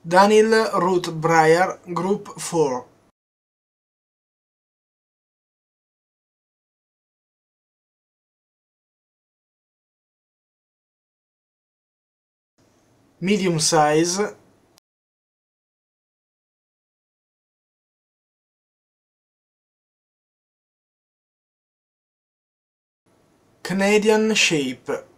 Daniel Ruth Breyer, Group 4. Medium size. Canadian shape.